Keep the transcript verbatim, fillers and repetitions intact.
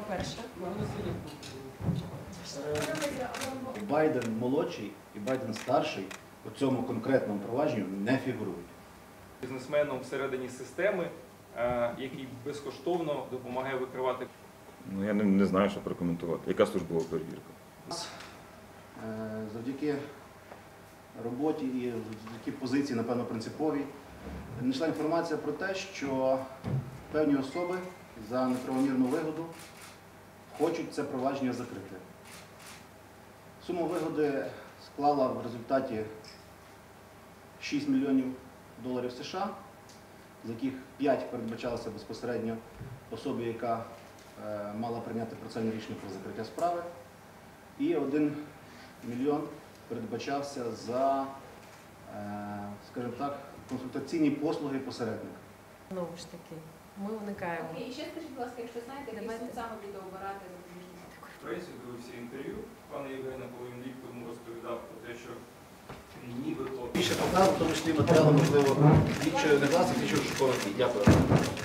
перша. Байден молодший і Байден старший у цьому конкретному провадженню не фігурують. Бізнесменом всередині системи, який безкоштовно допомагає викривати. Ну, я не, не знаю, що прокоментувати. Яка службова перевірка? Завдяки роботі і завдяки позиції, напевно, принциповій, надійшла інформація про те, що певні особи за неправомірну вигоду хочуть це провадження закрити. Сума вигоди склала в результаті шість мільйонів доларів США, з яких п'ять передбачалося безпосередньо особі, яка е, мала прийняти процесуальне рішення про закриття справи, і один мільйон передбачався за, е, скажімо так, консультаційні послуги посередника. Знову ж таки, ми уникаємо. Окей, і ще скажіть, будь ласка, якщо знаєте, який суд саме буде обирати запобіжний захід? Пресі дивився інтерв'ю пана Євгена, коли він влітку йому розповідав про те, що нібито... Більше показу, в тому числі матеріалу, можливо, слідчої негласних, слідчої школи. Дякую.